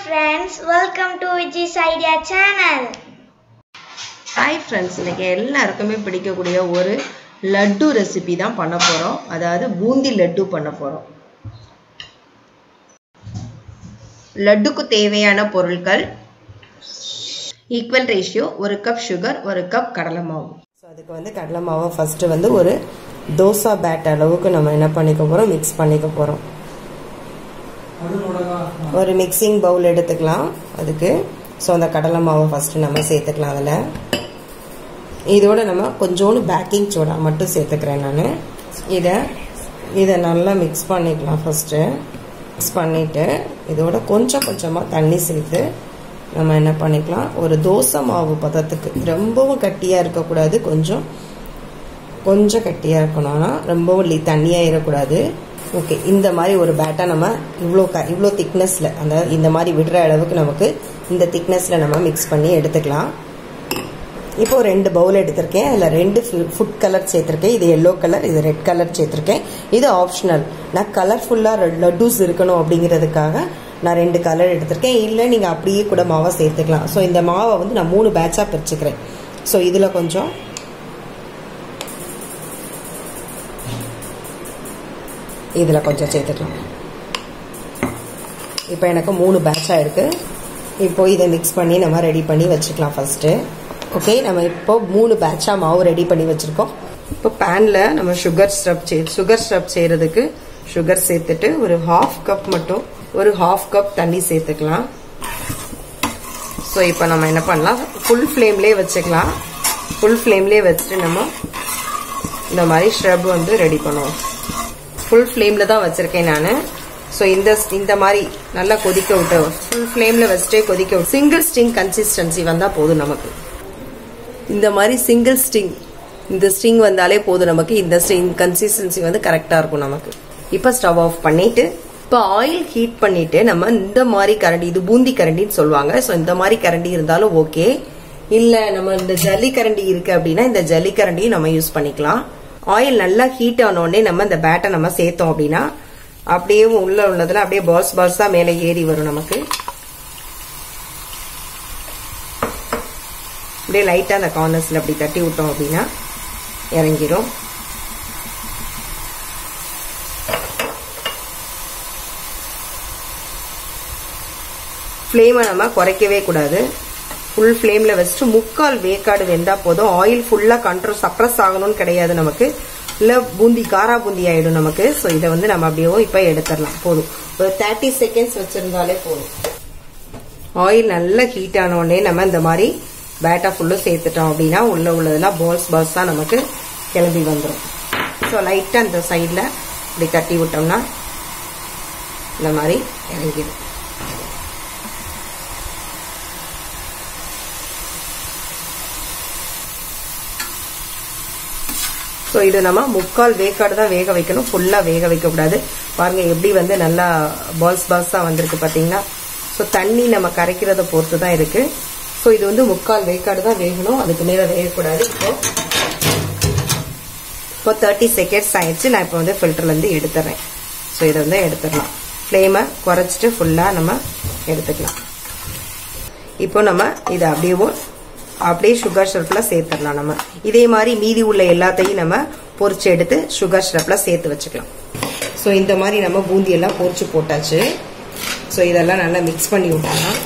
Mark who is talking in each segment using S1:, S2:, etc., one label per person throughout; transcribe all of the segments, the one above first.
S1: friends, welcome to Viji's Idea channel.
S2: Hi friends, இன்னைக்கு எல்லாருக்குமே பிடிக்கக்கூடிய ஒரு லட்டு ரெசிபி தான் பண்ண போறோம். அதாவது பூந்தி லட்டு பண்ண போறோம். லட்டுக்கு தேவையான பொருட்கள் equal ratio 1 cup sugar 1 cup கடலை மாவு. சோ அதுக்கு வந்து கடலை மாவை ஃபர்ஸ்ட் வந்து ஒரு தோசை பேட் அளவுக்கு நம்ம என்ன பண்ணிக்க போறோம், மிக்ஸ் பண்ணிக்க போறோம். ஒரு மிக்சிங் பவுல் எடுத்துக்கலாம். அதுக்கு சோ அந்த கடலை மாவை ஃபர்ஸ்ட் நம்ம சேர்த்துக்கலாம். அதுல இதோட நம்ம கொஞ்சோண்டு பேக்கிங் சோடா மட்டும் சேர்த்துக்கிறேன். நான் இதை நல்லா மிக்ஸ் பண்ணிக்கலாம். ஃபர்ஸ்ட் மிக்ஸ் பண்ணிட்டு இதோட கொஞ்சமா தண்ணி சேர்த்து நம்ம என்ன பண்ணிக்கலாம், ஒரு தோசை மாவு பதத்துக்கு, ரொம்பவும் கட்டியா இருக்கக்கூடாது, கொஞ்சம் கட்டியா இருக்கணும்னா ரொம்பவும் தண்ணியா இருக்கக்கூடாது. ஓகே, இந்த மாதிரி ஒரு பேட்டா நம்ம இவ்வளோ திக்னஸ்ல, அந்த இந்த மாதிரி விடுற அளவுக்கு நமக்கு இந்த திக்னஸ்ல நம்ம மிக்ஸ் பண்ணி எடுத்துக்கலாம். இப்போ 2 பவுல் எடுத்திருக்கேன். அதில் 2 ஃபுட் கலர் சேர்த்திருக்கேன். இது எல்லோ கலர், இது ரெட் கலர் சேர்த்திருக்கேன். இது ஆப்ஷனல். நான் கலர்ஃபுல்லாக லட்டூஸ் இருக்கணும் அப்படிங்கிறதுக்காக நான் 2 கலர் எடுத்திருக்கேன். இல்லை நீங்கள் அப்படியே கூட மாவை சேர்த்துக்கலாம். ஸோ இந்த மாவை வந்து நான் 3 பேட்சாக பிரிச்சுக்கிறேன். ஸோ இதில் கொஞ்சம் சேர்த்துக்கலாம். இப்போ எனக்கு 3 பேட்சாக இருக்கு. இப்போ இதை மிக்ஸ் பண்ணி நம்ம ரெடி பண்ணி வச்சுக்கலாம் ஃபர்ஸ்ட். ஓகே, நம்ம இப்போ 3 பேட்சா மாவு ரெடி பண்ணி வச்சிருக்கோம். இப்போ பேன்ல நம்ம சுகர் ஸ்ரப் செய்யறதுக்கு சுகர் சேர்த்துட்டு ஒரு 1/2 கப் மட்டும், ஒரு 1/2 கப் தண்ணி சேர்த்துக்கலாம். ஸோ இப்போ நம்ம என்ன பண்ணலாம், ஃபுல் ஃப்ளேம்லேயே வச்சுக்கலாம். ஃபுல் ஃப்ளேம்லேயே வச்சுட்டு நம்ம இந்த மாதிரி ஸ்ரப் வந்து ரெடி பண்ணுவோம். ஃபுல் ஃப்ளேம்ல தான் வச்சிருக்கேன் நான். ஸோ இந்த மாதிரி நல்லா கொதிக்க விட்டு, ஃபுல் ஃப்ளேம்ல வச்சுட்டே கொதிக்க விட்டு, சிங்கிள் ஸ்டிங் கன்சிஸ்டன்சி வந்தா போதும் நமக்கு. இந்த மாதிரி சிங்கிள் ஸ்டிங், இந்த ஸ்டிங் வந்தாலே போதும் நமக்கு. இந்த ஸ்டிங் கன்சிஸ்டன்சி வந்து கரெக்டா இருக்கும் நமக்கு. இப்போ ஸ்டவ் ஆஃப் பண்ணிட்டு, இப்போ ஆயில் ஹீட் பண்ணிட்டு நம்ம இந்த மாதிரி கரண்டி, இது பூந்தி கரண்டின்னு சொல்லுவாங்க. ஸோ இந்த மாதிரி கரண்டி இருந்தாலும் ஓகே. இல்ல நம்ம இந்த ஜல்லி கரண்டி இருக்கு அப்படின்னா இந்த ஜல்லி கரண்டியும் நம்ம யூஸ் பண்ணிக்கலாம். ஆயில் நல்லா ஹீட் ஆனோடனே நம்ம இந்த பேட்டை நம்ம சேர்த்தோம் அப்படின்னா அப்படியே உள்ள உள்ளதுல அப்படியே பால்ஸா மேலே ஏறி வரும் நமக்கு. அப்படியே லைட்டா அந்த கார்னர்ஸ்ல அப்படி தட்டி விட்டோம் அப்படின்னா இறங்கிடும். ஃப்ளேமை நம்ம குறைக்கவே கூடாது. ஃபுல் ஃப்ளேம்ல வச்சுட்டு 3/4 வேக்காடு வெந்தா போதும். ஆயில் ஃபுல்லா கண்ட்ரோல் சப்ரஸ் ஆகணும்னு கிடையாது நமக்கு. இல்ல பூந்தி காரா பூந்தி ஆயிடும் நமக்கு. ஸோ இதை வந்து நம்ம அப்படியே இப்ப எடுத்துடலாம். போதும், ஒரு 30 செகண்ட்ஸ் வச்சிருந்தாலே போதும். ஆயில் நல்லா ஹீட் ஆன உடனே நம்ம இந்த மாதிரி பேட்டா ஃபுல்லும் சேர்த்துட்டோம் அப்படின்னா உள்ள உள்ளதெல்லாம் பால்ஸா நமக்கு கிளம்பி வந்துடும். ஸோ லைட்டா இந்த சைட்ல இப்படி தட்டி விட்டோம்னா இந்த மாதிரி இறங்கிடும். ஸோ இது நம்ம 3/4 வேக்காடு தான் வேக வைக்கணும், ஃபுல்லா வேக வைக்க கூடாது. பாருங்க எப்படி வந்து நல்லா பால்ஸா வந்திருக்கு பாத்தீங்கன்னா. ஸோ தண்ணி நம்ம கரைக்கிறத பொறுத்து தான் இருக்கு. ஸோ இது வந்து 3/4 வேக்காடு தான் வேகணும், அதுக்கு மேல வேகக்கூடாது. இப்போ 30 செகண்ட்ஸ் ஆயிடுச்சு. நான் இப்போ வந்து ஃபில்டர்ல இருந்து எடுத்துறேன். ஸோ இதை வந்து எடுத்துடலாம். ஃப்ளேமை குறைச்சிட்டு ஃபுல்லா நம்ம எடுத்துக்கலாம். இப்போ நம்ம இதை அப்படியே சுகர் சிரப்ல சேர்த்துடலாம். நம்ம இதே மாதிரி மீதி உள்ள எல்லாத்தையும் நம்ம பொரிச்சு எடுத்து சுகர் சிரப்ல சேர்த்து வச்சுக்கலாம். ஸோ இந்த மாதிரி நம்ம பூந்தி எல்லாம் பொரிச்சு போட்டாச்சு. ஸோ இதெல்லாம் நல்லா மிக்ஸ் பண்ணி விட்டலாம்.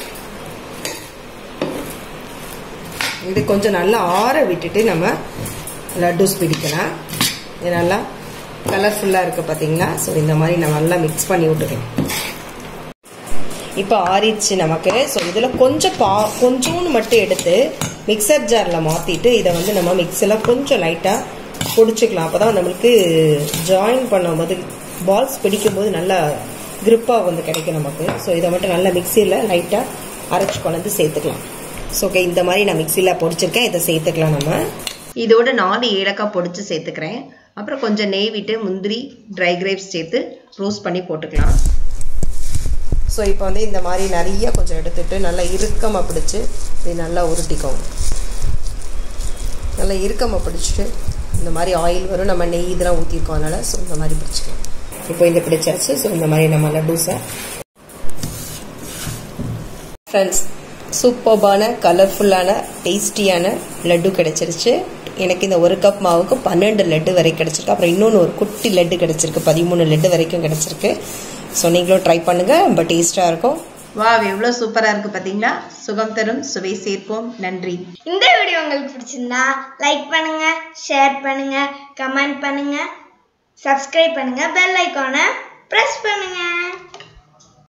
S2: இது கொஞ்சம் நல்லா ஆற விட்டுட்டு நம்ம லட்டூஸ் பிடிக்கலாம். இது நல்லா கலர்ஃபுல்லா இருக்கு பாத்தீங்களா. ஸோ இந்த மாதிரி நம்ம நல்லா மிக்ஸ் பண்ணி விட்டுக்கலாம். இப்போ ஆறிடுச்சு நமக்கு. ஸோ இதுல கொஞ்சோன்னு மட்டும் எடுத்து மிக்சர் ஜார்ல மாத்திட்டு இதை வந்து நம்ம மிக்ஸில கொஞ்சம் லைட்டா பொடிச்சுக்கலாம். அப்பதான் நம்மளுக்கு ஜாயின் பண்ணும்போது பால்ஸ் பிடிக்கும் போது நல்லா கிரிப்பா வந்து கிடைக்கும் நமக்கு. ஸோ இதை மட்டும் நல்லா மிக்சியில லைட்டா அரைச்சு கொண்டு சேர்த்துக்கலாம். ஸோ ஓகே, இந்த மாதிரி நான் மிக்சியில பொடிச்சிருக்கேன். இதை சேர்த்துக்கலாம். நம்ம இதோட 4 ஏலக்காய் பொடிச்சு சேர்த்துக்கிறேன். அப்புறம் கொஞ்சம் நெய் விட்டு முந்திரி, ட்ரை கிரேப்ஸ் சேர்த்து ரோஸ்ட் பண்ணி போட்டுக்கலாம். ஸோ இப்போ வந்து இந்த மாதிரி நிறைய கொஞ்சம் எடுத்துட்டு நல்லா இறுக்கமாக பிடிச்சி இப்படி நல்லா உருட்டிக்கோங்க. நல்லா இறுக்கமாக பிடிச்சிட்டு இந்த மாதிரி ஆயில் வரும், நம்ம நெய் இதெல்லாம் ஊற்றிருக்கோம் அதனால. ஸோ இந்த மாதிரி பிடிச்சிக்கலாம். இப்போ இந்த பிடிச்சாச்சு. ஸோ இந்த மாதிரி நம்ம லட்டூஸை ஃப்ரெண்ட்ஸ், சூப்பர்பான கலர்ஃபுல்லான டேஸ்டியான லட்டு கிடைச்சிருச்சு. எனக்கு இந்த ஒரு கப் மாவுக்கு 12 லட்டு வரை கிடைச்சிருக்கு. அப்புறம் இன்னொன்று ஒரு குட்டி லட்டு கிடைச்சிருக்கு, 13 லட்டு வரைக்கும் கிடைச்சிருக்கு. ஸோ நீங்களும் ட்ரை பண்ணுங்க, ரொம்ப டேஸ்டாக இருக்கும். வா, எவ்வளோ சூப்பராக இருக்குது பார்த்தீங்களா? சுகம் தரும் சுவை சேர்ப்போம். நன்றி.
S1: இந்த வீடியோ உங்களுக்கு பிடிச்சிருந்தா லைக் பண்ணுங்க, ஷேர் பண்ணுங்க, கமெண்ட் பண்ணுங்க, சப்ஸ்கிரைப் பண்ணுங்க, பெல் ஐகானை பிரஸ் பண்ணுங்க.